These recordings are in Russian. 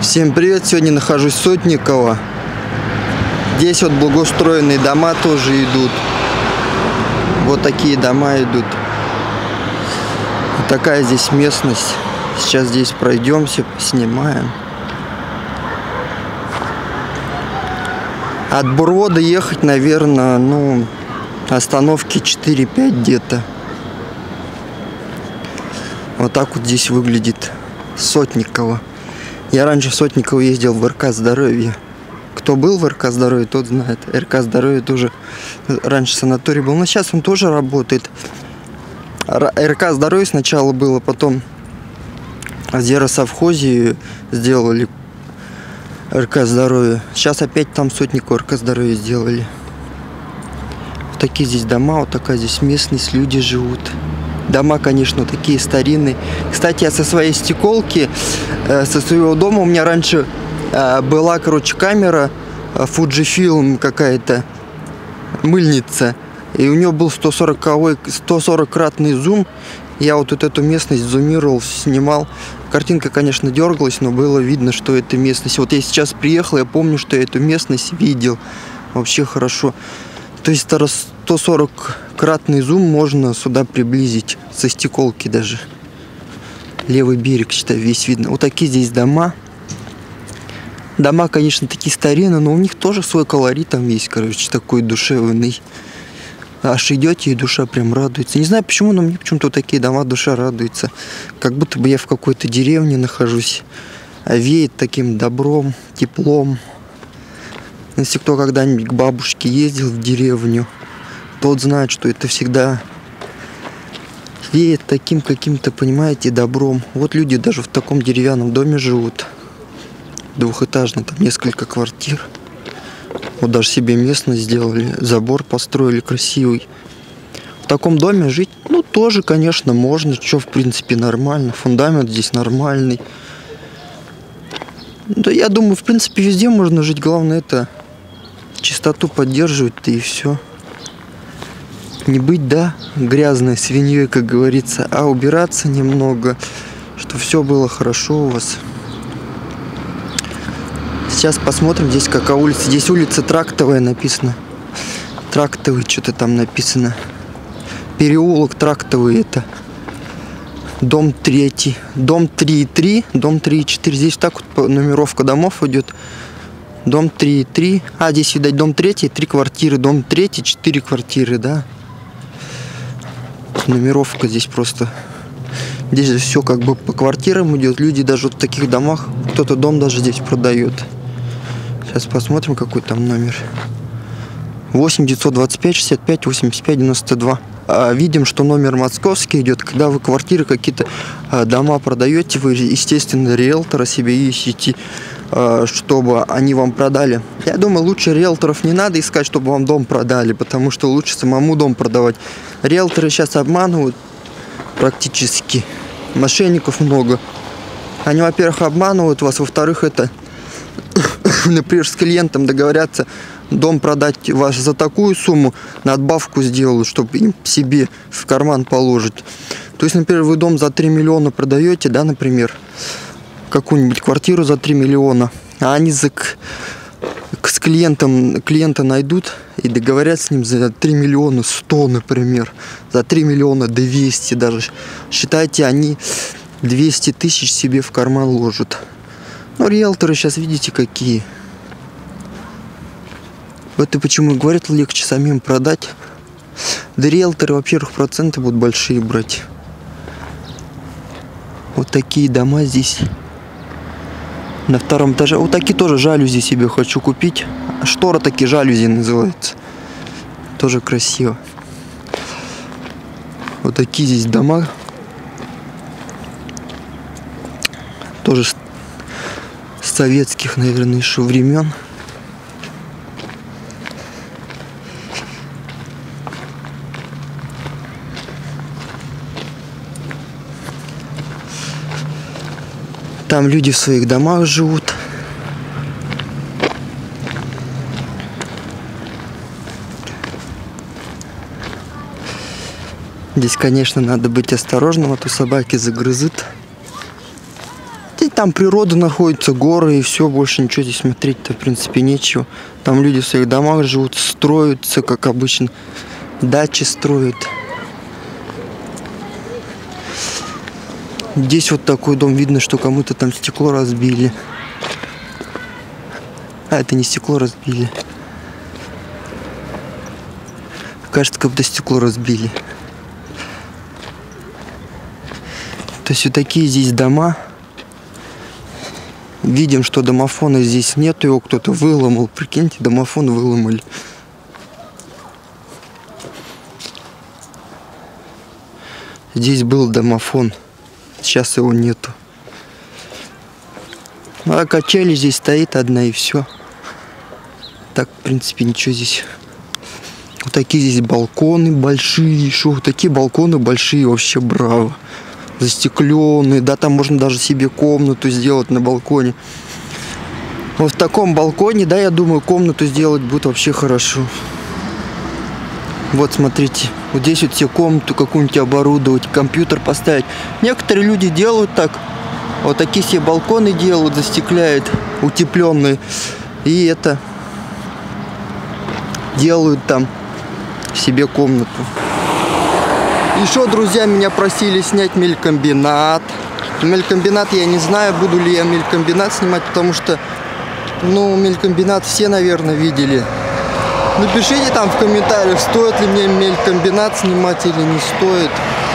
Всем привет! Сегодня нахожусь в Сотниково. Здесь вот благоустроенные дома тоже идут. Вот такие дома идут. Вот такая здесь местность. Сейчас здесь пройдемся, снимаем. От Бурвода ехать, наверное, остановки 4-5 где-то. Вот так вот здесь выглядит Сотниково. Я раньше в Сотниково ездил в РК «Здоровье». Кто был в РК «Здоровье», тот знает. РК «Здоровье» тоже раньше санаторий был, но сейчас он тоже работает. РК «Здоровье» сначала было, потом в зеросовхозе сделали РК «Здоровье». Сейчас опять там Сотниково РК «Здоровье» сделали. Вот такие здесь дома, вот такая здесь местность, люди живут. Дома, конечно, такие старинные. Кстати, я со своей стеколки, со своего дома, у меня раньше была, камера Fujifilm какая-то, мыльница. И у нее был 140-кратный зум. Я вот эту местность зумировал, снимал. Картинка, конечно, дергалась, но было видно, что это местность. Вот я сейчас приехал, я помню, что я эту местность видел. Вообще хорошо. То есть 140-кратный зум можно сюда приблизить, со стеколки даже. Левый берег, считай, весь видно. Вот такие здесь дома. Дома, конечно, такие старинные, но у них тоже свой колорит там есть, такой душевный. Аж идете, и душа прям радуется. Не знаю почему, но мне почему-то такие дома душа радуется. Как будто бы я в какой-то деревне нахожусь. А веет таким добром, теплом. Если кто когда-нибудь к бабушке ездил в деревню, тот знает, что это всегда веет таким каким-то, понимаете, добром. Вот люди даже в таком деревянном доме живут. Двухэтажно, там несколько квартир. Вот даже себе местность сделали, забор построили красивый. В таком доме жить, тоже, конечно, можно. Что, в принципе, нормально. Фундамент здесь нормальный. Да, я думаю, в принципе, везде можно жить. Главное, это чистоту поддерживать, и все. Не быть, грязной свиньей, как говорится, а убираться немного, чтобы все было хорошо у вас. Сейчас посмотрим, здесь какая улица. Здесь улица Трактовая написано. Трактовый, что-то там написано. Переулок Трактовый это. Дом 3. Дом 3,3, дом 3,4. Здесь так вот нумеровка домов идет. Дом 3,3. Здесь, видать, дом 3, 3 квартиры. Дом 3, 4 квартиры, да. Нумеровка здесь просто. Здесь все как бы по квартирам идет. Люди даже в таких домах, кто-то дом даже здесь продает. Сейчас посмотрим, какой там номер. 8 925 65 85 92. Видим, что номер московский идет. Когда вы квартиры, какие-то дома продаете, вы, естественно, риэлтора себе ищете, чтобы они вам продали. Я думаю, лучше риэлторов не надо искать, чтобы вам дом продали, потому что лучше самому дом продавать. Риэлторы сейчас обманывают практически. Мошенников много. Они, во-первых, обманывают вас, во-вторых, например, с клиентом договорятся дом продать ваш за такую сумму, надбавку сделают, чтобы им себе в карман положить. То есть, например, вы дом за 3 миллиона продаете, например, какую-нибудь квартиру за 3 миллиона, а они с клиента найдут и договорятся с ним за 3 миллиона 100, например, за 3 миллиона 200 даже. Считайте, они 200 тысяч себе в карман ложат. Риэлторы сейчас видите какие. Вот и почему говорят, легче самим продать. Да риэлторы, во-первых, проценты будут большие брать. Вот такие дома здесь. На втором этаже. Вот такие тоже жалюзи себе хочу купить. Штора такие жалюзи называются. Тоже красиво. Вот такие здесь дома. Тоже советских, наверное, еще времен. Там люди в своих домах живут. Здесь, конечно, надо быть осторожным, а то собаки загрызут. там природа находится, горы и все, больше ничего здесь смотреть-то в принципе нечего. Там люди в своих домах живут, строятся, как обычно, дачи строят. Здесь вот такой дом, видно, что кому-то там стекло разбили. А, это не стекло разбили. Кажется, как будто стекло разбили. То есть вот такие здесь дома. Видим, что домофона здесь нет, его кто-то выломал. Прикиньте, домофон выломали. Здесь был домофон. Сейчас его нету. А качели здесь стоит одна и все. Так, в принципе, ничего здесь. Вот такие здесь балконы большие. Шо, вот такие балконы большие, вообще браво. Застекленные. Да, там можно даже себе комнату сделать на балконе. Вот в таком балконе, да, я думаю, комнату сделать будет вообще хорошо. Вот, смотрите. Вот здесь вот все комнату какую-нибудь оборудовать, компьютер поставить. Некоторые люди делают так. Вот такие себе балконы делают, застекляют, утепленные. И это делают там себе комнату. Еще, друзья, меня просили снять мелькомбинат. Мелькомбинат я не знаю, буду ли я мелькомбинат снимать, потому что, ну, мелькомбинат все, наверное, видели. Напишите там в комментариях, стоит ли мне мелькомбинат снимать или не стоит.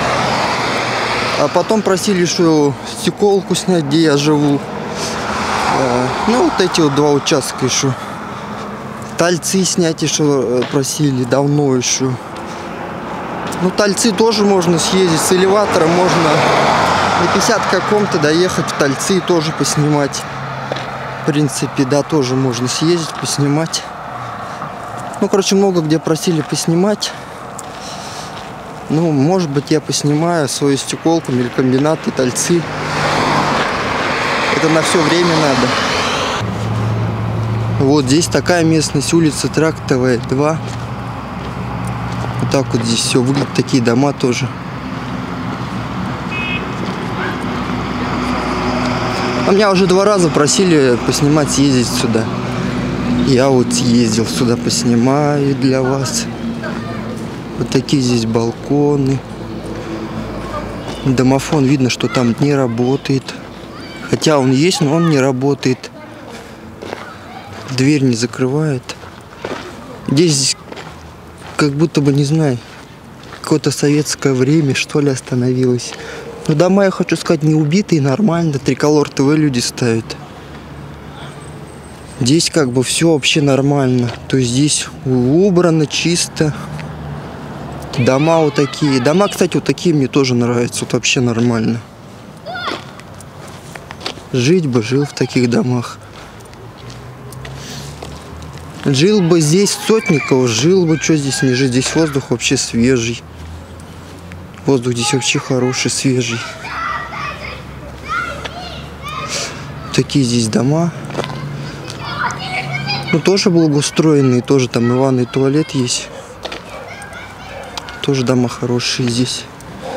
А потом просили еще стеколку снять, где я живу. Ну, вот эти вот два участка еще. Тальцы снять еще просили, давно еще. Ну, Тальцы тоже можно съездить, с элеватора можно на 50 каком-то доехать в Тальцы и тоже поснимать. В принципе, да, тоже можно съездить, поснимать. Ну, короче, много где просили поснимать. Ну, может быть, я поснимаю свою стеколку, мелькомбинат и Тальцы. Это на все время надо. Вот здесь такая местность, улица Трактовая, 2. Вот так вот здесь все выглядит, такие дома тоже. А меня уже 2 раза просили поснимать, съездить сюда. Я вот съездил сюда, поснимаю для вас. Вот такие здесь балконы. Домофон, видно, что там не работает. Хотя он есть, но он не работает. Дверь не закрывает. Здесь как будто бы, не знаю, какое-то советское время, что ли, остановилось. Но дома, я хочу сказать, не убитые, нормально. Триколор ТВ люди ставят. Здесь как бы все вообще нормально. То есть здесь убрано, чисто. Дома вот такие. Дома, кстати, вот такие мне тоже нравятся. Вот вообще нормально. Жить бы, жил в таких домах. Жил бы здесь в Сотниково, жил бы, что здесь не жить. Здесь воздух вообще свежий. Воздух здесь вообще хороший, свежий. Такие здесь дома. Ну, тоже благоустроенные, тоже там и ванный, и туалет есть. Тоже дома хорошие здесь.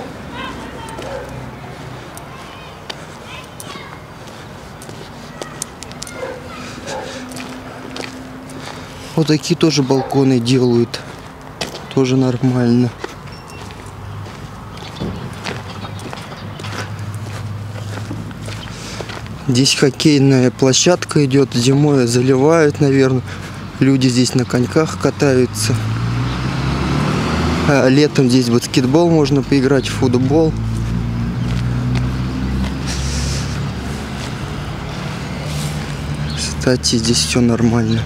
Вот такие тоже балконы делают. Тоже нормально. Здесь хоккейная площадка идет. Зимой заливают, наверное. Люди здесь на коньках катаются. А летом здесь баскетбол можно поиграть, футбол. Кстати, здесь все нормально.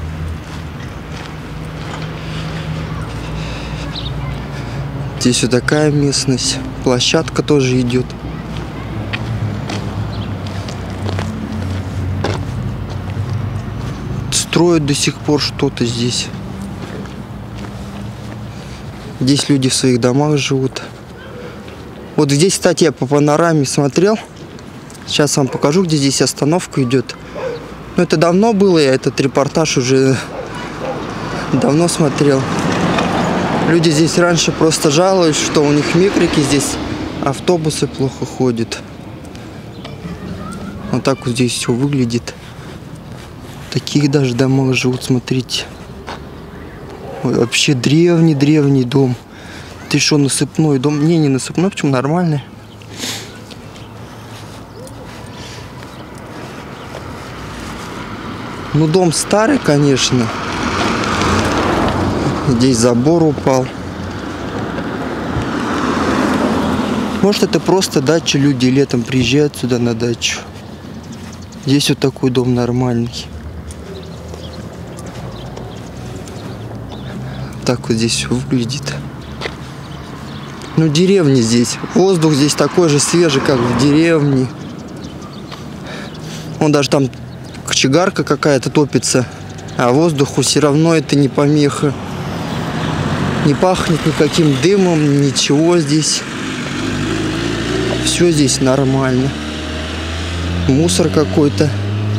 Здесь вот такая местность. Площадка тоже идет. Строят до сих пор что-то здесь. Здесь люди в своих домах живут. Вот здесь, кстати, я по панораме смотрел. Сейчас вам покажу, где здесь остановка идет. Но это давно было, я этот репортаж уже давно смотрел. Люди здесь раньше просто жалуются, что у них микрики, здесь автобусы плохо ходят. Вот так вот здесь все выглядит. Таких даже домах живут, смотрите. Вообще древний дом. Ты что, насыпной дом? Не насыпной, почему нормальный. Ну, дом старый, конечно. Здесь забор упал. Может, это просто дача, люди летом приезжают сюда на дачу. Здесь вот такой дом нормальный. Так вот здесь все выглядит. Ну, деревня здесь. Воздух здесь такой же свежий, как в деревне. Вон даже там кочегарка какая-то топится. А воздуху все равно это не помеха. Не пахнет никаким дымом, ничего здесь. Все здесь нормально. Мусор какой-то.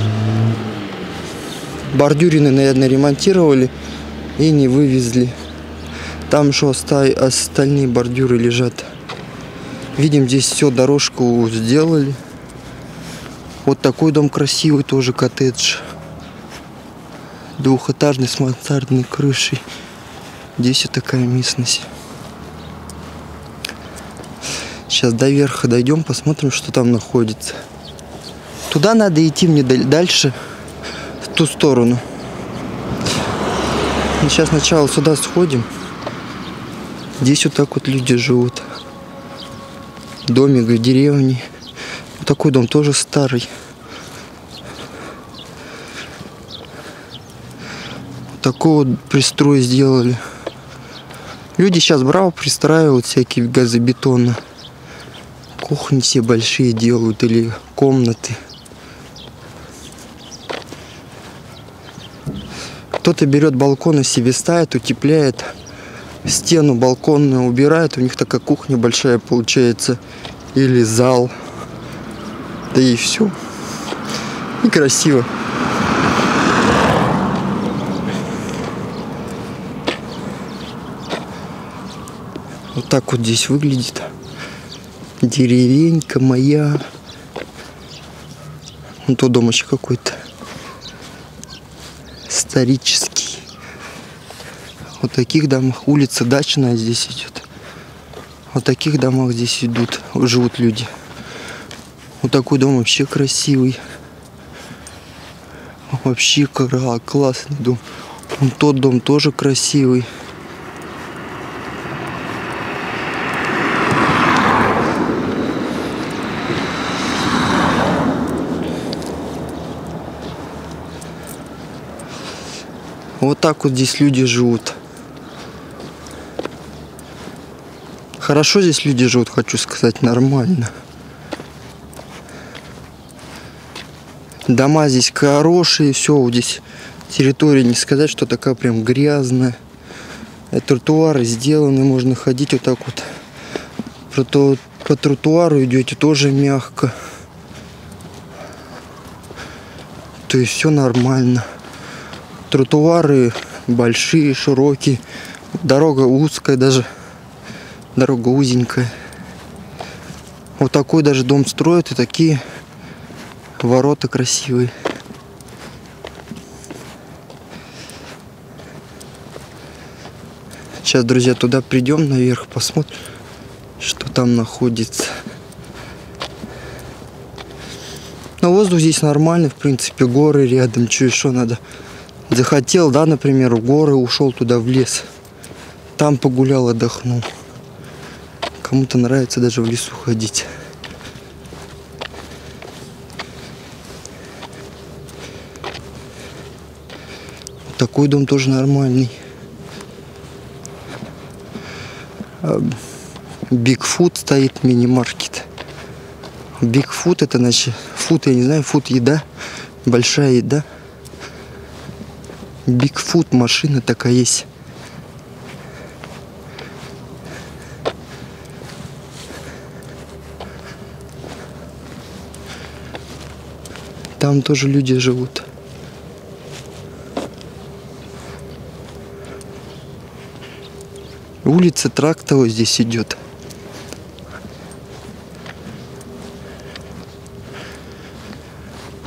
Бордюрины, наверное, ремонтировали и не вывезли. Там еще остальные бордюры лежат. Видим, здесь все, дорожку сделали. Вот такой дом красивый, тоже коттедж. Двухэтажный с мансардной крышей. Здесь вот такая местность. Сейчас до верха дойдем, посмотрим, что там находится. Туда надо идти мне дальше, в ту сторону. Сейчас сначала сюда сходим. Здесь вот так вот люди живут. Домик в деревне. Вот такой дом тоже старый. Вот такой вот пристрой сделали. Люди сейчас браво пристраивают всякие газобетоны. Кухни все большие делают или комнаты. Кто-то берет балкон и себе ставит, утепляет. Стену балконную убирает. У них такая кухня большая получается. Или зал. Да и все. И красиво. Вот так вот здесь выглядит. Деревенька моя. Вон тот дом еще какой-то исторический. Вот таких домах. Улица Дачная здесь идет. Вот таких домах здесь живут люди. Вот такой дом вообще красивый. Вообще классный дом. Вон тот дом тоже красивый. Вот так вот здесь люди живут. Хорошо здесь люди живут, хочу сказать, нормально. Дома здесь хорошие, все, здесь территория, не сказать, что такая прям грязная. Тротуары сделаны, можно ходить вот так вот. По тротуару идете тоже мягко. То есть все нормально. Тротуары большие, широкие. Дорога узкая даже. Дорога узенькая. Вот такой даже дом строят и такие ворота красивые. Сейчас, друзья, туда придем наверх, посмотрим, что там находится. Но воздух здесь нормальный, в принципе, горы рядом, что еще надо. Захотел, да, например, в горы, ушел туда в лес. Там погулял, отдохнул. Кому-то нравится даже в лесу ходить. Такой дом тоже нормальный. Бигфуд стоит, мини-маркет. Бигфуд это значит, фуд, я не знаю, фуд еда, большая еда. Бигфуд машина такая есть. Там тоже люди живут. Улица Трактовая здесь идет.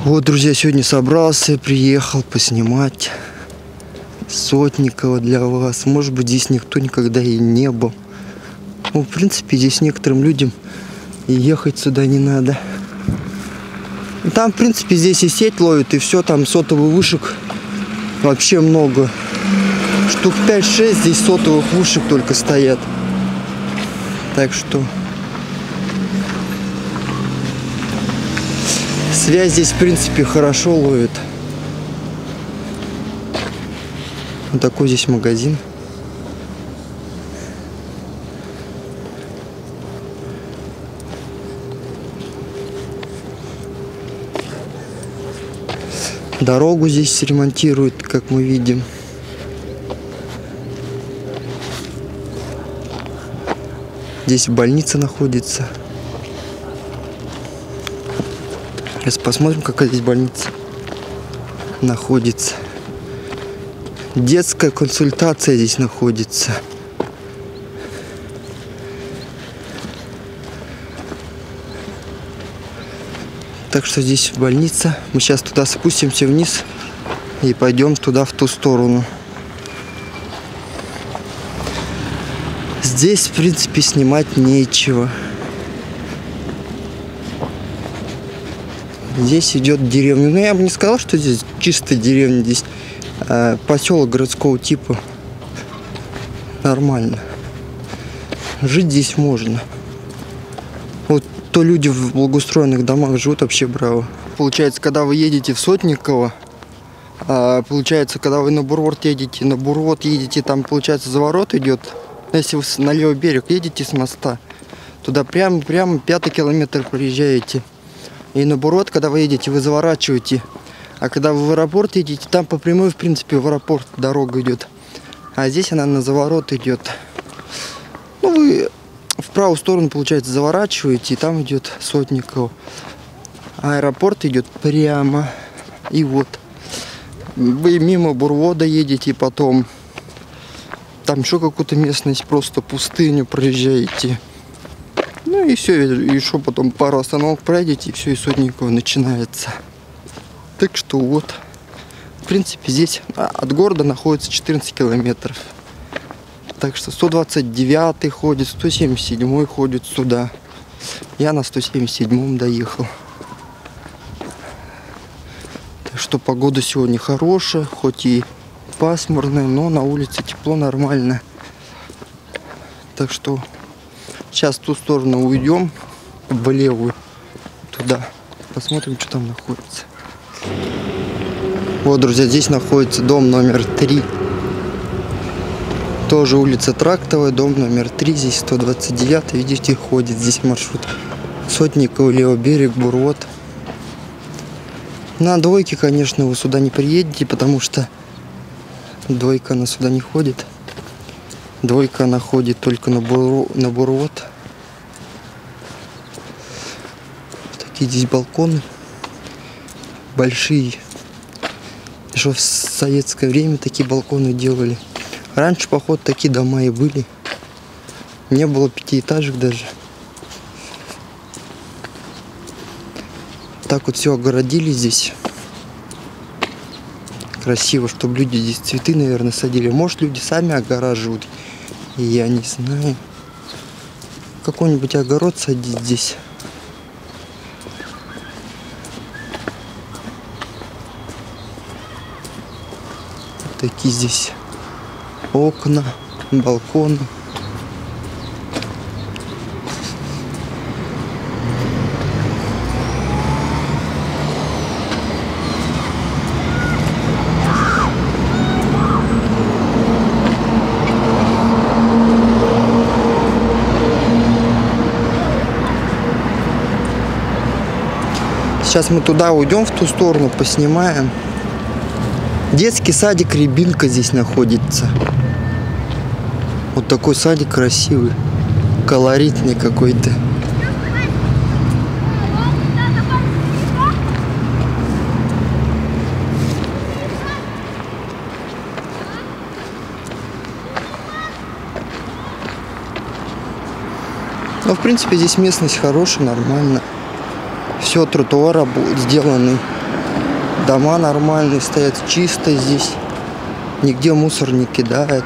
Вот, друзья, сегодня собрался, приехал поснимать Сотникова для вас. Может быть, здесь никто никогда и не был. Ну, в принципе, здесь некоторым людям и ехать сюда не надо. Там, в принципе, здесь и сеть ловит, и все, там сотовых вышек вообще много. Штук 5-6 здесь сотовых вышек только стоят. Так что связь здесь, в принципе, хорошо ловит. Вот такой здесь магазин. Дорогу здесь ремонтируют, как мы видим. Здесь больница находится. Сейчас посмотрим, какая здесь больница находится. Детская консультация здесь находится. Так что здесь больница. Мы сейчас туда спустимся вниз и пойдем туда, в ту сторону. Здесь, в принципе, снимать нечего. Здесь идет деревня. Но я бы не сказал, что здесь чисто деревня. Здесь поселок городского типа. Нормально. Жить здесь можно. Вот то люди в благоустроенных домах живут, вообще браво. Получается, когда вы едете в Сотниково, получается, когда вы на Бурвот едете, там, получается, заворот идет. Если вы на левый берег едете с моста, туда прямо 5-й километр проезжаете. И на Бурвот, когда вы едете, вы заворачиваете. А когда вы в аэропорт едете, там по прямой, в принципе, в аэропорт дорога идет. А здесь она на заворот идет. Ну, вы в правую сторону, получается, заворачиваете, и там идет Сотниково. А аэропорт идет прямо. И вот. Вы мимо Бурвода едете, потом там еще какую-то местность, просто пустыню проезжаете. Ну и все, и еще потом пару остановок пройдете, и все, и Сотниково начинается. Так что вот, в принципе, здесь от города находится 14 километров. Так что 129-й ходит, 177-й ходит сюда. Я на 177-м доехал. Так что погода сегодня хорошая, хоть и пасмурная, но на улице тепло, нормально. Так что сейчас в ту сторону уйдем, в левую, туда. Посмотрим, что там находится. Вот, друзья, здесь находится дом номер 3. Тоже улица Трактовая, дом номер 3. Здесь 129, видите, ходит здесь маршрут Сотниково, левый берег, Бурвот. На двойке, конечно, вы сюда не приедете, потому что двойка она сюда не ходит. Двойка она ходит только на Бурвот. Такие здесь балконы большие. Еще в советское время такие балконы делали. Раньше, походу, такие дома и были. Не было 5-этажек даже. Так вот все огородили здесь. Красиво, чтобы люди здесь цветы, наверное, садили. Может, люди сами огораживают. И я не знаю. Какой-нибудь огород садить здесь. Такие здесь окна, балконы. Сейчас мы туда уйдем, в ту сторону, поснимаем. Детский садик Рябинка здесь находится. Вот такой садик красивый, колоритный какой-то. Но, в принципе, здесь местность хорошая, нормально. Все, тротуары сделаны Дома нормальные стоят, чисто здесь. Нигде мусор не кидает.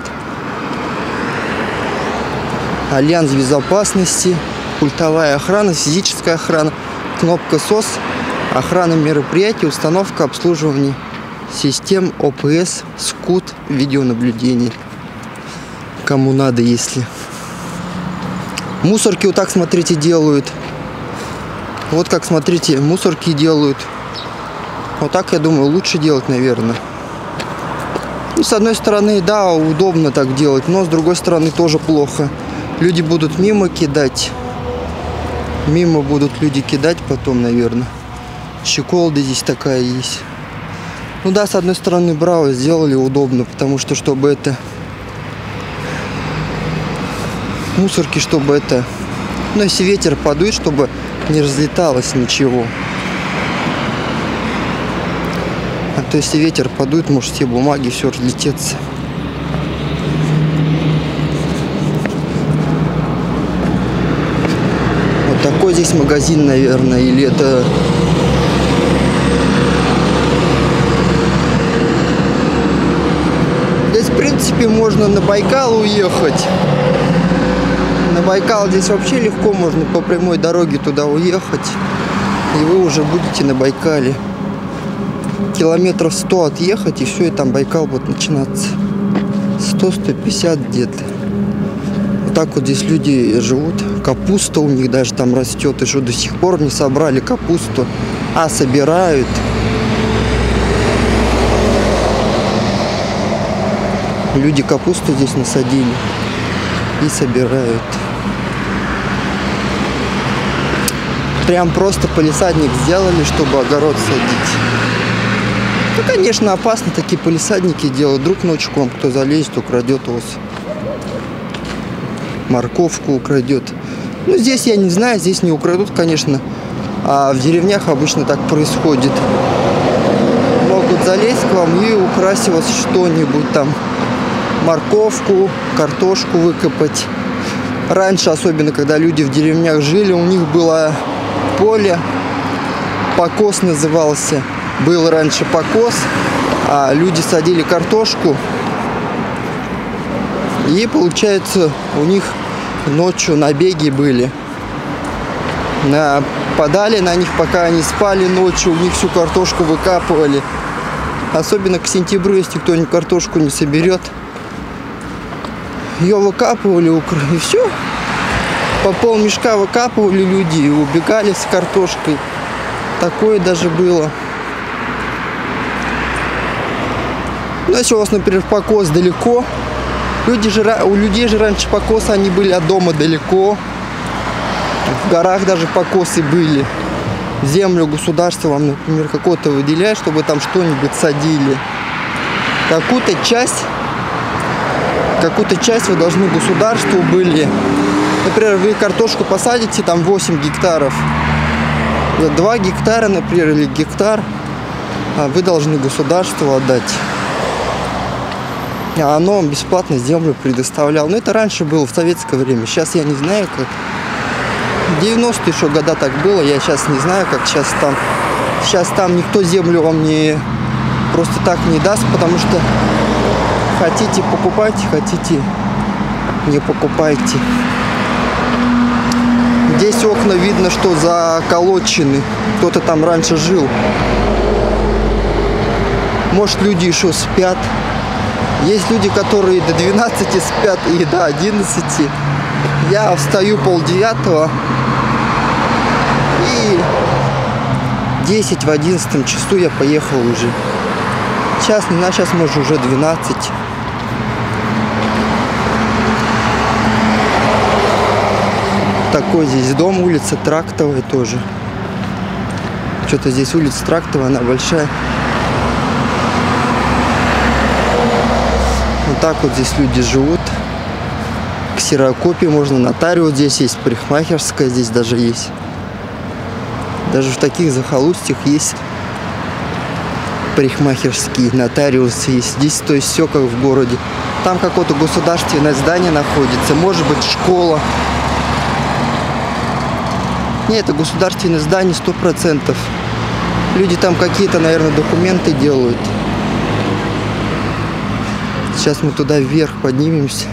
Альянс безопасности, пультовая охрана, физическая охрана, кнопка СОС, охрана мероприятий, установка, обслуживание систем ОПС, СКУТ, видеонаблюдение. Кому надо, если. Мусорки вот так, смотрите, делают. Вот как, смотрите, мусорки делают. Вот так, я думаю, лучше делать, наверное. И с одной стороны, да, удобно так делать, но с другой стороны тоже плохо. Люди будут мимо кидать. Мимо будут люди кидать потом, наверное. Щеколда здесь такая есть. Ну да, с одной стороны, браво, сделали удобно, потому что, чтобы это... Мусорки, чтобы это... Ну, если ветер подует, чтобы не разлеталось ничего. А то, если ветер подует, может все бумаги, все разлететься. Вот такой здесь магазин, наверное, или это... Здесь, в принципе, можно на Байкал уехать. На Байкал здесь вообще легко, можно по прямой дороге туда уехать. И вы уже будете на Байкале. Километров 100 отъехать, и все, и там Байкал будет начинаться. 100-150 где-то. Вот так вот здесь люди живут. Капуста у них даже там растет. И что, до сих пор не собрали капусту. А собирают. Люди капусту здесь насадили и собирают. Прям просто палисадник сделали, чтобы огород садить. Ну, конечно, опасно такие палисадники делать. Вдруг ночью к вам кто залезет, украдет у вас. Морковку украдет. Ну, здесь я не знаю, здесь не украдут, конечно. А в деревнях обычно так происходит. Могут залезть к вам и украсть у вас что-нибудь там. Морковку, картошку выкопать. Раньше, особенно когда люди в деревнях жили, у них было поле, покос назывался. Был раньше покос, а люди садили картошку. И, получается, у них ночью набеги были. Нападали на них, пока они спали ночью, у них всю картошку выкапывали. Особенно к сентябрю, если кто-нибудь картошку не соберет. Ее выкапывали, и все. По полмешка выкапывали люди и убегали с картошкой. Такое даже было. Ну, если у вас, например, покос далеко, у людей же раньше покосы, они были от дома далеко. В горах даже покосы были. Землю государство вам, например, какого-то выделяет, чтобы там что-нибудь садили. Какую-то часть вы должны государству были. Например, вы картошку посадите, там 8 гектаров. 2 гектара, например, или гектар вы должны государству отдать. А оно бесплатно землю предоставляло. Но это раньше было, в советское время. Сейчас я не знаю, как. В 90-е еще года так было. Я сейчас не знаю, как сейчас там. Сейчас там никто землю вам не просто так не даст, потому что хотите покупайте, хотите не покупайте. Здесь окна видно, что заколочены. Кто-то там раньше жил. Может, люди еще спят. Есть люди, которые до 12 спят и до 11. Я встаю 8:30. И 10 в 11 часу я поехал уже. Сейчас не знаю, сейчас может уже 12. Такой здесь дом, улица Трактовая тоже. Что-то здесь улица Трактовая, она большая. Вот так вот здесь люди живут. Ксерокопии можно, нотариус здесь есть, парикмахерская здесь даже есть. Даже в таких захолустьях есть парикмахерские, нотариусы есть. Здесь, то есть, все как в городе. Там какое-то государственное здание находится, может быть, школа. Нет, это государственное здание 100%. Люди там какие-то, наверное, документы делают. Сейчас мы туда вверх поднимемся.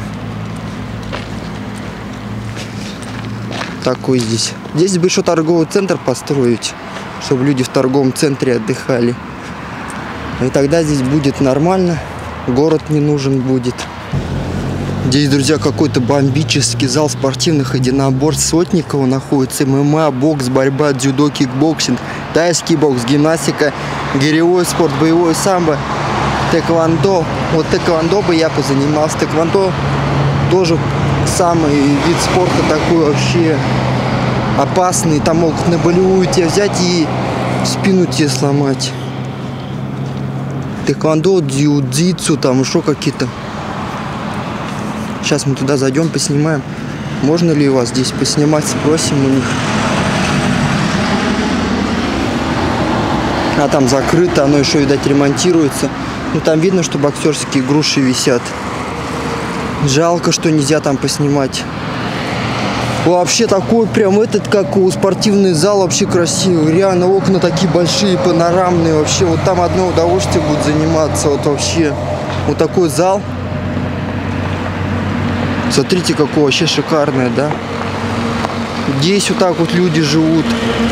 Такой здесь. Здесь бы еще торговый центр построить, чтобы люди в торговом центре отдыхали. И тогда здесь будет нормально. Город не нужен будет. Здесь, друзья, какой-то бомбический зал спортивных единоборств. Сотникова находится. ММА, бокс, борьба, дзюдо, кикбоксинг, тайский бокс, гимнастика, гиревой спорт, боевой самбо, тэквондо. Вот тэквондо бы я позанимался. Тэквондо тоже самый вид спорта такой вообще опасный. Там могут на болевую тебя взять и спину тебе сломать. Тэквондо, дзюдзицу, там еще какие-то. Сейчас мы туда зайдем, поснимаем. Можно ли у вас здесь поснимать, спросим у них. А там закрыто, оно еще, видать, ремонтируется. Ну там видно, что боксерские груши висят. Жалко, что нельзя там поснимать. Вообще такой прям этот, как у спортивный зал, вообще красивый. Реально окна такие большие, панорамные. Вообще вот там одно удовольствие будет заниматься. Вот вообще вот такой зал. Смотрите, какое вообще шикарное, да? Здесь вот так вот люди живут.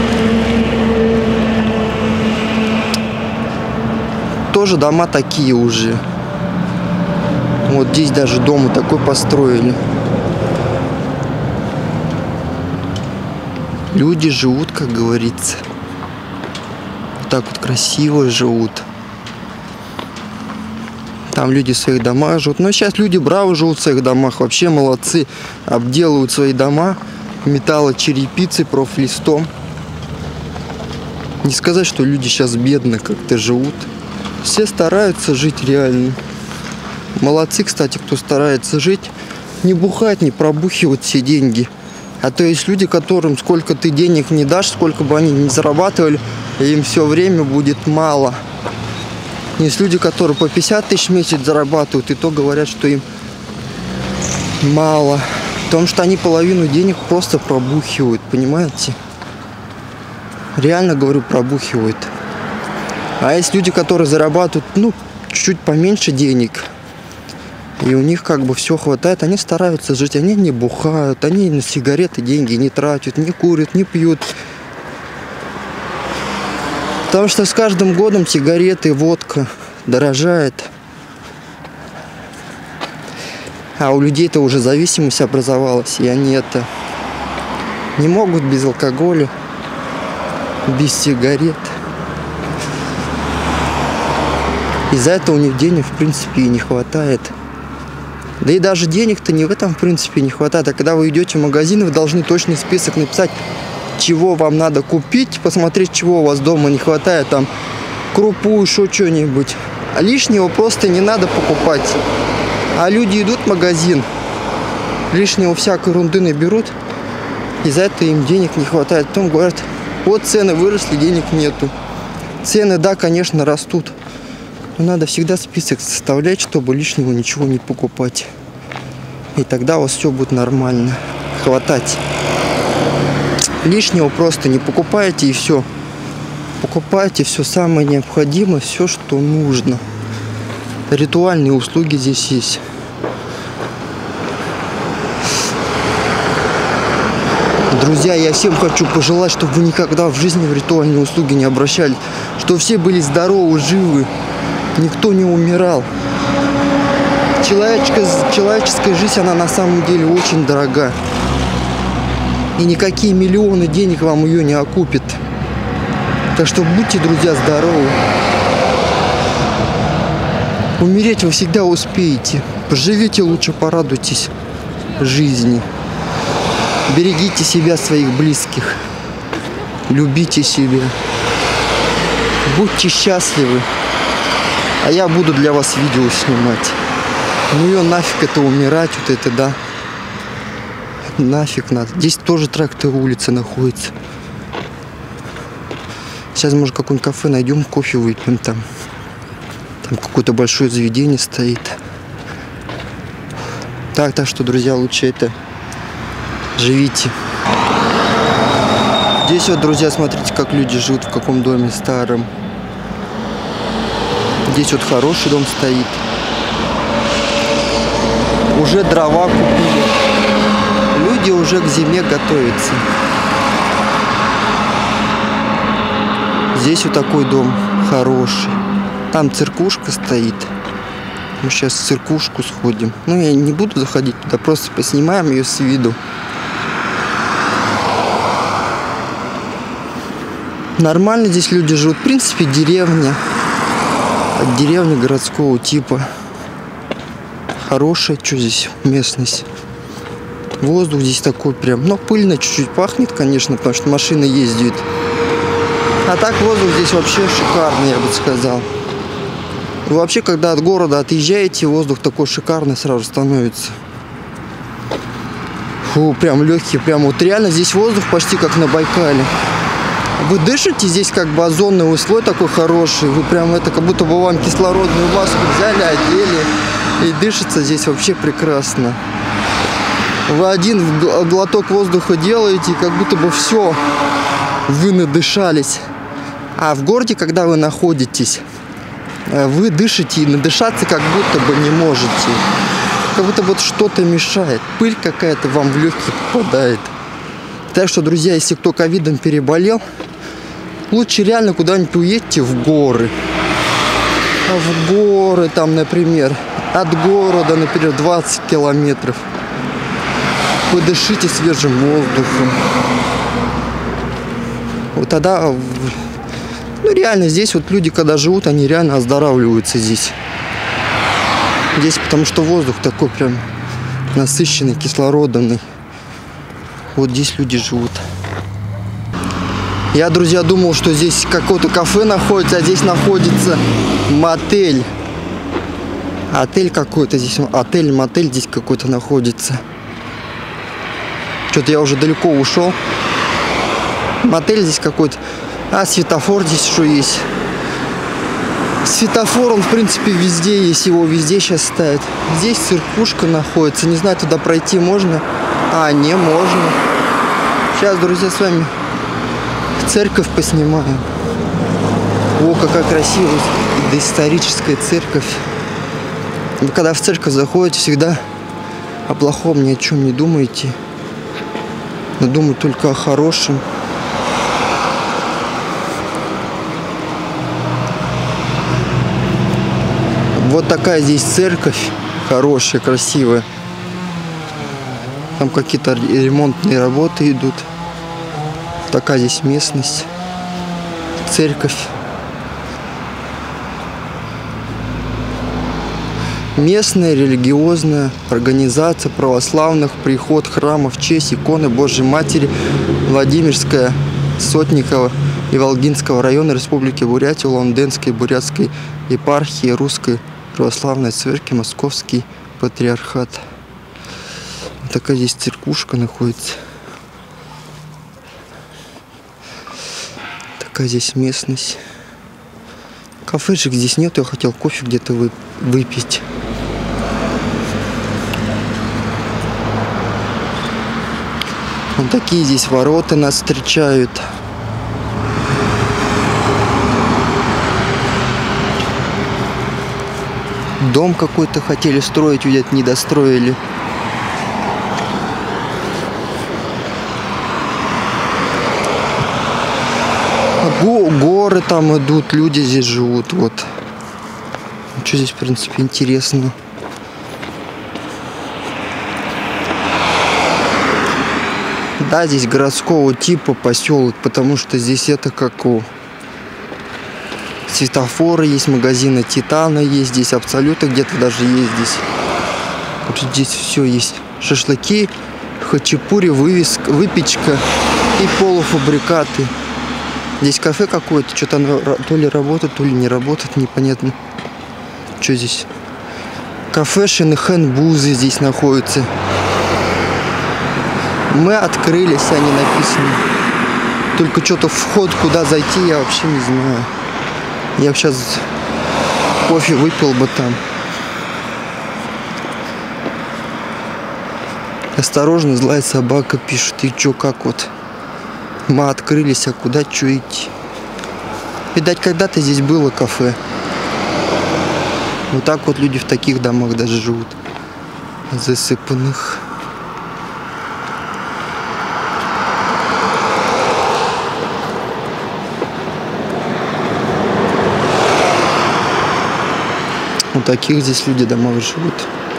Тоже дома такие уже. Вот здесь даже дом такой построили. Люди живут, как говорится. Вот так вот красиво живут. Там люди в своих домах живут. Но сейчас люди браво живут в своих домах. Вообще молодцы. Обделывают свои дома металлочерепицей, профлистом. Не сказать, что люди сейчас бедно как-то живут. Все стараются жить реально. Молодцы, кстати, кто старается жить. Не бухать, не пробухивать все деньги. А то есть люди, которым сколько ты денег не дашь, сколько бы они ни зарабатывали, им все время будет мало. Есть люди, которые по 50 тысяч в месяц зарабатывают, и то говорят, что им мало. Потому что они половину денег просто пробухивают, понимаете? Реально говорю, пробухивают. А есть люди, которые зарабатывают, ну, чуть-чуть поменьше денег, и у них как бы все хватает, они стараются жить, они не бухают, они на сигареты деньги не тратят, не курят, не пьют. Потому что с каждым годом сигареты, водка дорожает. А у людей-то уже зависимость образовалась, и они это не могут без алкоголя, без сигарет. Из-за этого у них денег, в принципе, и не хватает. Да и даже денег-то не в этом, в принципе, не хватает. А когда вы идете в магазин, вы должны точный список написать, чего вам надо купить, посмотреть, чего у вас дома не хватает, там, крупу, еще что-нибудь. А лишнего просто не надо покупать. А люди идут в магазин, лишнего всякой ерунды наберут, из-за этого им денег не хватает. Потом говорят, вот цены выросли, денег нету. Цены, да, конечно, растут. Но надо всегда список составлять, чтобы лишнего ничего не покупать. И тогда у вас все будет нормально. Хватать. Лишнего просто не покупаете и все. Покупайте все самое необходимое, все, что нужно. Ритуальные услуги здесь есть. Друзья, я всем хочу пожелать, чтобы вы никогда в жизни в ритуальные услуги не обращались. Чтобы все были здоровы, живы. Никто не умирал. Человеческая жизнь, она на самом деле очень дорога. И никакие миллионы денег вам ее не окупят. Так что будьте, друзья, здоровы. Умереть вы всегда успеете. Поживите лучше, порадуйтесь жизни. Берегите себя, своих близких. Любите себя. Будьте счастливы. А я буду для вас видео снимать. Ну ее нафиг это умирать, вот это, да. Нафиг надо. Здесь тоже Трактовая улица находится. Сейчас, может, какое-нибудь кафе найдем, кофе выпьем там. Там какое-то большое заведение стоит. Так что, друзья, лучше это живите. Здесь вот, друзья, смотрите, как люди живут, в каком доме старом. Здесь вот хороший дом стоит. Уже дрова купили. Люди уже к зиме готовятся. Здесь вот такой дом хороший. Там церквушка стоит. Мы сейчас в церквушку сходим. Ну, я не буду заходить туда, просто поснимаем ее с виду. Нормально здесь люди живут. В принципе, деревня. Деревня городского типа. Хорошая, что здесь местность. Воздух здесь такой прям, но пыльно чуть-чуть пахнет, конечно, потому что машина ездит. А так воздух здесь вообще шикарный, я бы сказал. И вообще, когда от города отъезжаете, воздух такой шикарный сразу становится. Фу, прям легкий, прям вот реально здесь воздух почти как на Байкале. Вы дышите, здесь как бы озонный слой такой хороший. Вы прям это, как будто бы вам кислородную маску взяли, одели. И дышится здесь вообще прекрасно. Вы один глоток воздуха делаете, и как будто бы все, вы надышались. А в городе, когда вы находитесь, вы дышите и надышаться как будто бы не можете. Как будто вот что-то мешает. Пыль какая-то вам в легкие попадает. Так что, друзья, если кто ковидом переболел, лучше реально куда-нибудь уедьте в горы. В горы там, например, от города, например, 20 километров. Вы дышите свежим воздухом. Вот тогда, ну реально, здесь вот люди, когда живут, они реально оздоравливаются здесь. Здесь, потому что воздух такой прям насыщенный, кислородный. Вот здесь люди живут. Я, друзья, думал, что здесь какое-то кафе находится, а здесь находится мотель. Отель какой-то здесь, отель-мотель здесь какой-то находится. Что-то я уже далеко ушел. Мотель здесь какой-то. А, светофор здесь что есть. Светофор, он, в принципе, везде есть. Его везде сейчас ставят. Здесь церквушка находится. Не знаю, туда пройти можно. А, не можно. Сейчас, друзья, с вами церковь поснимаем. О, какая красивая доисторическая церковь. Вы когда в церковь заходите, всегда о плохом ни о чем не думаете. Но думаю только о хорошем. Вот такая здесь церковь. Хорошая, красивая. Там какие-то ремонтные работы идут. Такая здесь местность. Церковь. Местная религиозная организация православных приход храма в честь иконы Божьей Матери Владимирская, Сотникова и Волгинского района Республики Бурятия, Улан-Удэнской бурятской епархии Русской Православной Церкви, Московский Патриархат. Вот такая здесь церквушка находится. Такая здесь местность. Кафешек здесь нет, я хотел кофе где-то выпить. Вот такие здесь ворота нас встречают. Дом какой-то хотели строить, видят, не достроили. Горы там идут, люди здесь живут. Вот. Что здесь, в принципе, интересно. Да, здесь городского типа поселок, потому что здесь это как у светофора есть, магазины Титана есть, здесь Абсолюта где-то даже есть здесь. Вот здесь все есть. Шашлыки, хачапури, выпечка и полуфабрикаты. Здесь кафе какое-то, что-то оно то ли работает, то ли не работает, непонятно. Что здесь? Кафе Шинхэн-Бузы здесь находится. Мы открылись, они написаны. Только что-то вход, куда зайти, я вообще не знаю. Я бы сейчас кофе выпил бы там. Осторожно, злая собака, пишет. И чё, как вот? Мы открылись, а куда что идти? Видать, когда-то здесь было кафе. Вот так вот люди в таких домах даже живут. Засыпанных. Вот таких здесь люди домах живут.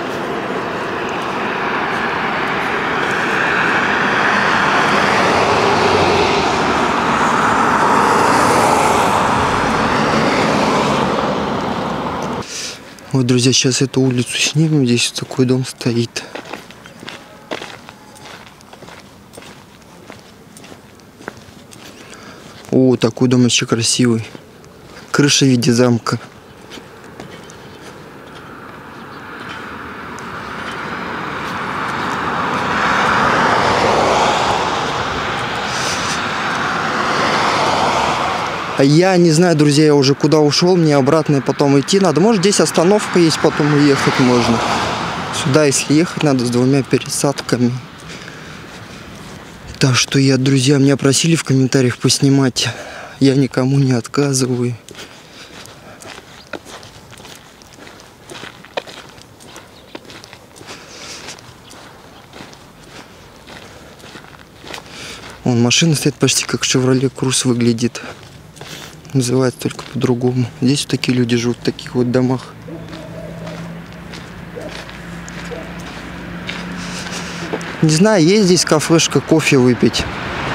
Вот, друзья, сейчас эту улицу снимем. Здесь такой дом стоит. О, такой дом еще красивый. Крыша в виде замка. Я не знаю, друзья, я уже куда ушел, мне обратно потом идти надо. Может, здесь остановка есть, потом уехать можно. Сюда, если ехать, надо с 2 пересадками. Так что друзья, меня просили в комментариях поснимать. Я никому не отказываю. Вон, машина стоит почти как Chevrolet Cruze выглядит. Называется только по-другому. Здесь вот такие люди живут в таких вот домах. Не знаю, есть здесь кафешка, кофе выпить.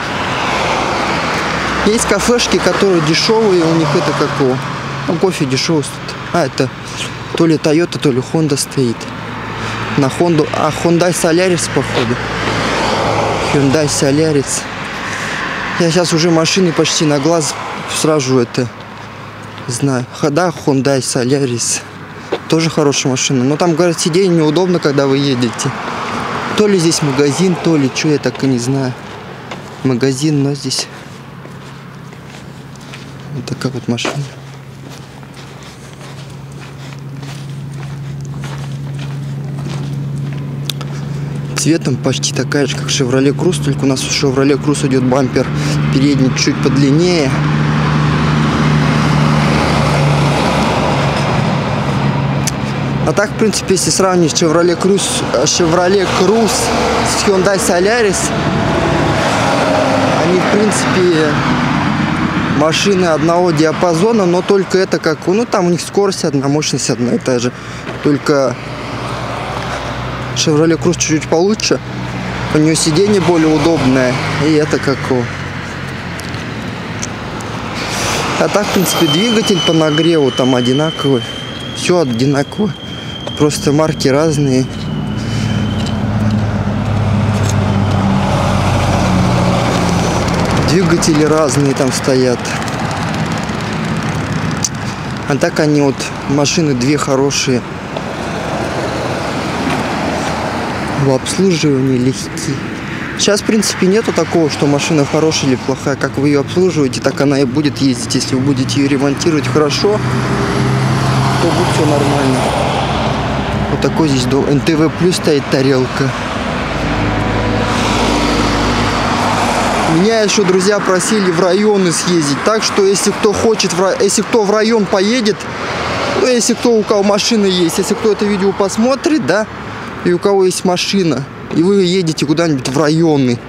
Есть кафешки, которые дешевые, у них это какого? Ну, кофе дешевый стоит. А, это то ли Toyota, то ли Honda стоит. На Honda, Hyundai Solaris, походу. Hyundai Solaris. Я сейчас уже машины почти на глаз сразу это знаю. Да, Hyundai Solaris. Тоже хорошая машина. Но там, говорят, сиденье неудобно, когда вы едете. То ли здесь магазин, то ли что, я так и не знаю. Магазин, но здесь вот такая вот машина. Цветом почти такая же, как Chevrolet Cruze, только у нас в Chevrolet Cruze идет бампер передний чуть подлиннее. А так, в принципе, если сравнить Chevrolet Cruze с Hyundai Solaris, они, в принципе, машины одного диапазона, но только это как, ну, там у них скорость одна, мощность одна и та же. Только Chevrolet Cruze чуть-чуть получше, у нее сиденье более удобное, и это как... А так, в принципе, двигатель по нагреву там одинаковый, все одинаково. Просто марки разные. Двигатели разные там стоят. А так они вот, машины две хорошие. В обслуживании легкие. Сейчас, в принципе, нету такого, что машина хорошая или плохая. Как вы ее обслуживаете, так она и будет ездить. Если вы будете ее ремонтировать хорошо, то будет все нормально. Вот такой здесь дом. НТВ Плюс стоит тарелка. Меня еще, друзья, просили в районы съездить. Так что, если кто хочет, если кто в район поедет, ну, если кто, у кого машина есть, если кто это видео посмотрит, да, и у кого есть машина, и вы едете куда-нибудь в районы.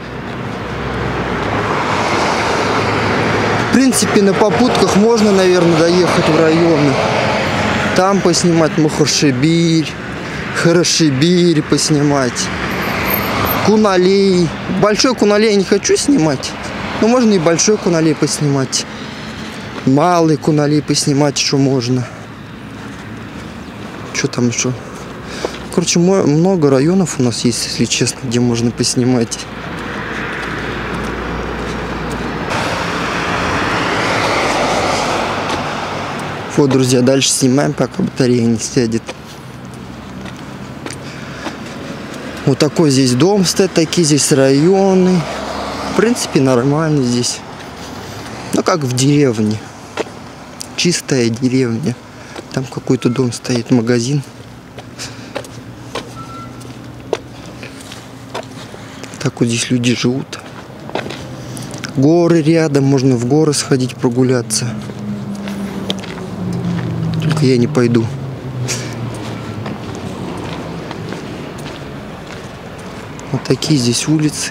В принципе, на попутках можно, наверное, доехать в районы. Там поснимать Мухоршибирь, Хорошибирь поснимать. Куналей. Большой Куналей я не хочу снимать. Но можно и большой Куналей поснимать. Малый Куналей поснимать еще можно. Что там еще? Короче, много районов у нас есть, если честно, где можно поснимать. Вот, друзья, дальше снимаем, пока батарея не сядет. Вот такой здесь дом стоит, такие здесь районы. В принципе, нормально здесь. Ну, как в деревне. Чистая деревня. Там какой-то дом стоит, магазин. Так вот здесь люди живут. Горы рядом, можно в горы сходить прогуляться. Только я не пойду. Вот такие здесь улицы.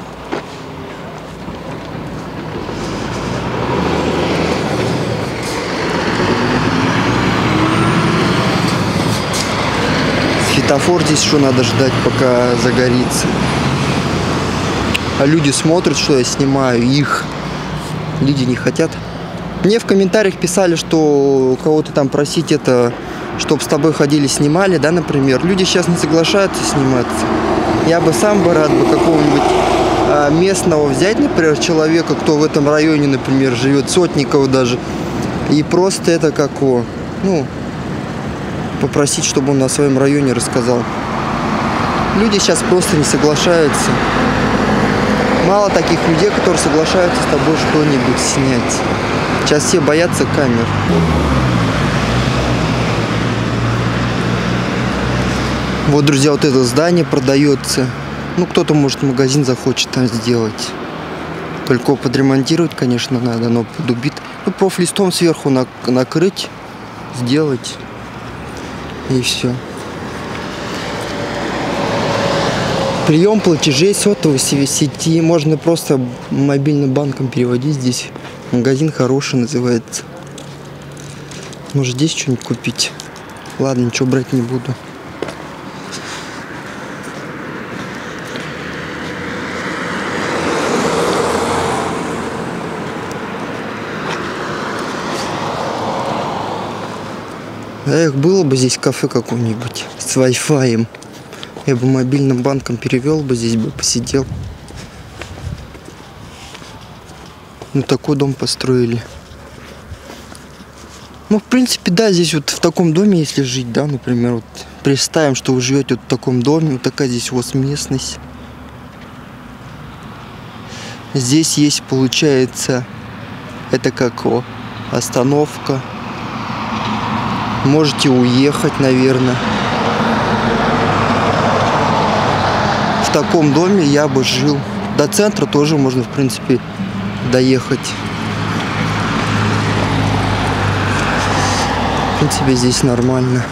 Светофор здесь еще надо ждать, пока загорится. А люди смотрят, что я снимаю их. Люди не хотят. Мне в комментариях писали, что кого-то там просить это, чтобы с тобой ходили, снимали, да, например. Люди сейчас не соглашаются сниматься. Я бы сам бы рад бы какого-нибудь местного взять, например, человека, кто в этом районе, например, живет, Сотникова даже, и просто это как его, ну, попросить, чтобы он о своем районе рассказал. Люди сейчас просто не соглашаются. Мало таких людей, которые соглашаются с тобой что-нибудь снять. Сейчас все боятся камер. Вот, друзья, вот это здание продается. Ну, кто-то, может, магазин захочет там сделать. Только его подремонтировать, конечно, надо, но подубит. Ну, профлистом сверху накрыть, сделать. И все. Прием платежей сотовой сети. Можно просто мобильным банком переводить здесь. Магазин хороший называется. Может, здесь что-нибудь купить? Ладно, ничего брать не буду. Эх, было бы здесь кафе какое-нибудь с Wi-Fi. Я бы мобильным банком перевел бы, здесь бы посидел. Ну, такой дом построили. Ну, в принципе, да, здесь вот в таком доме, если жить, да, например, вот представим, что вы живете вот в таком доме, вот такая здесь у вас местность. Здесь есть, получается, это как остановка. Можете уехать, наверное. В таком доме я бы жил. До центра тоже можно, в принципе, доехать. В принципе, здесь нормально.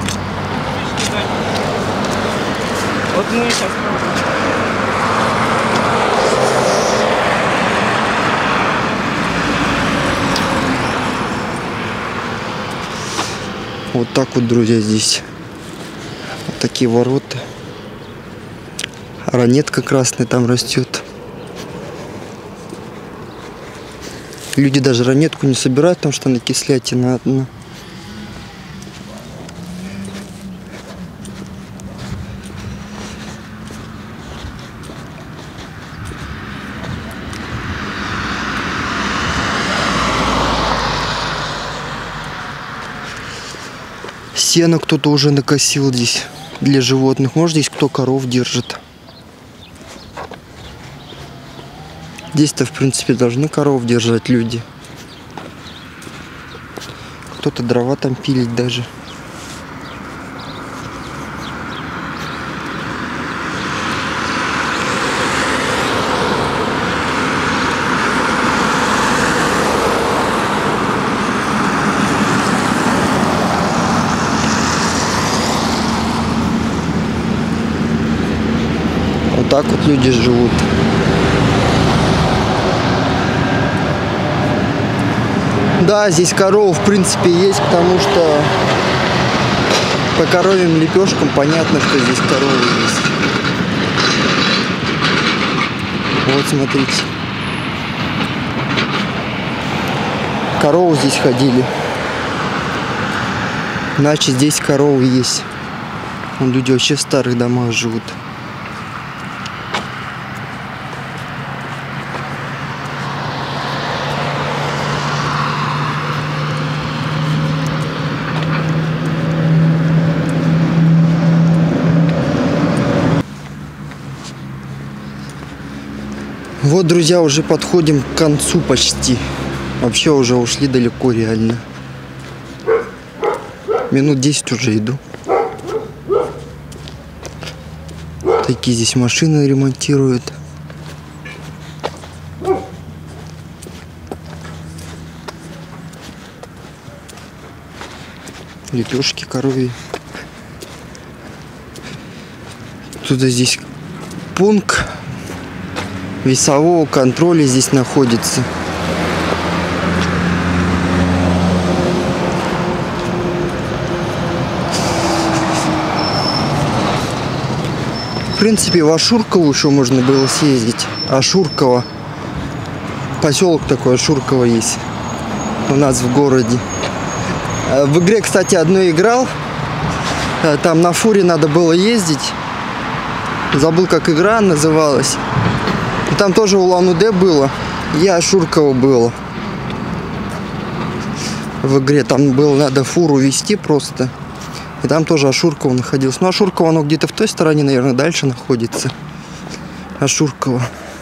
Вот мы сейчас... Вот так вот, друзья, здесь. Вот такие ворота. Ранетка красная там растет. Люди даже ранетку не собирают, потому что она кислятина одна. Сено кто-то уже накосил здесь для животных. Может, здесь кто коров держит. Здесь-то, в принципе, должны коров держать люди. Кто-то дрова там пилит даже. Вот так вот люди живут. Да, здесь коровы, в принципе, есть, потому что по коровьим лепешкам понятно, что здесь коровы есть. Вот, смотрите. Коровы здесь ходили. Значит, здесь коровы есть. Вон люди вообще в старых домах живут. Вот, друзья, уже подходим к концу почти. Вообще уже ушли далеко, реально. Минут 10 уже иду. Такие здесь машины ремонтируют. лепешки коровьи. Туда здесь пункт весового контроля здесь находится. В принципе, в Ашурково еще можно было съездить. Ашурково. Поселок такой Ашурково есть у нас в городе. В игре, кстати, одной играл. Там на фуре надо было ездить. Забыл, как игра называлась. И там тоже Улан-Удэ было. И Ашурково было. В игре там было надо фуру вести просто. И там тоже Ашурково находилось. Но Ашурково, оно где-то в той стороне, наверное, дальше находится. Ашурково.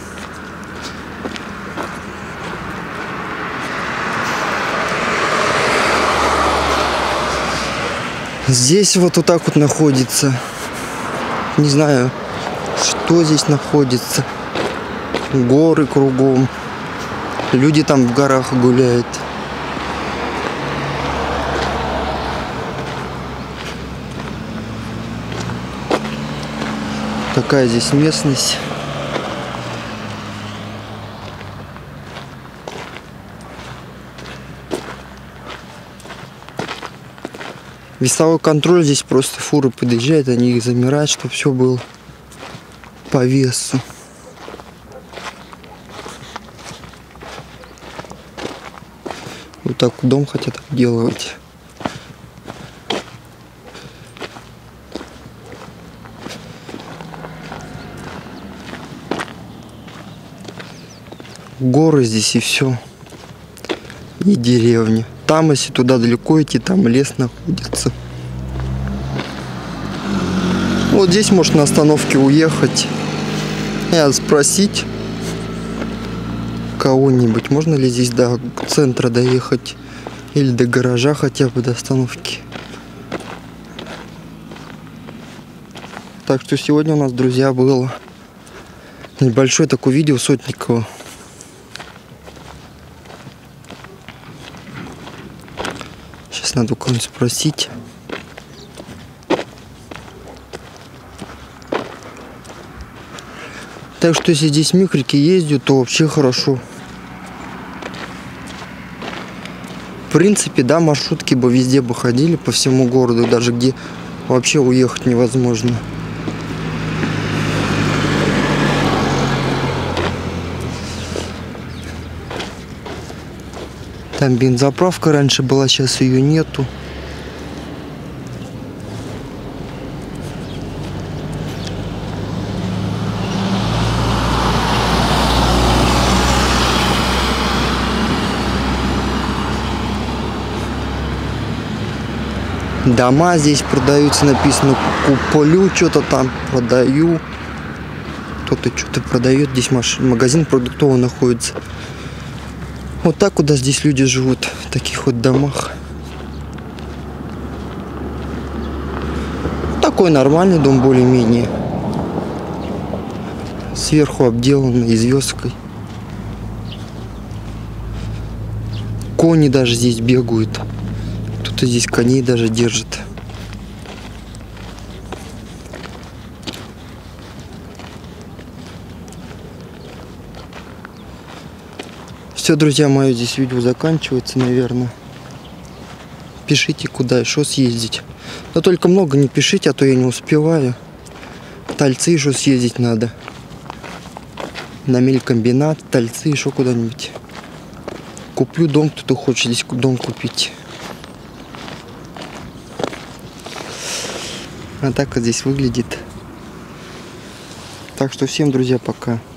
Здесь вот так вот находится. Не знаю, что здесь находится. Горы кругом. Люди там в горах гуляют. Такая здесь местность. Весовой контроль, здесь просто фуры подъезжают, они их замирают, чтобы все было по весу. Вот так дом хотят обделывать. Горы здесь и все. И деревни. Там, если туда далеко идти, там лес находится. Вот здесь можно на остановке уехать. Надо спросить кого-нибудь, можно ли здесь до центра доехать. Или до гаража хотя бы, до остановки. Так что сегодня у нас, друзья, было небольшое такое видео Сотникова. Сейчас надо у кого-нибудь спросить. Так что если здесь микрики ездят, то вообще хорошо. В принципе, да, маршрутки бы везде бы ходили по всему городу, даже где вообще уехать невозможно. Там бензоправка раньше была, сейчас ее нету. Дома здесь продаются, написано куполю, что-то там продаю. Кто-то что-то продает. Здесь магазин продуктовый находится. Вот так вот здесь люди живут, в таких вот домах. Такой нормальный дом, более-менее. Сверху обделанный звездкой. Кони даже здесь бегают. Кто-то здесь коней даже держит. Все, друзья мои, здесь видео заканчивается, наверное. Пишите, куда и что съездить. Но только много не пишите, а то я не успеваю. В Тальцы еще съездить надо. На мелькомбинат, Тальцы, еще куда-нибудь. Куплю дом, кто-то хочет здесь дом купить. А так вот здесь выглядит. Так что всем, друзья, пока.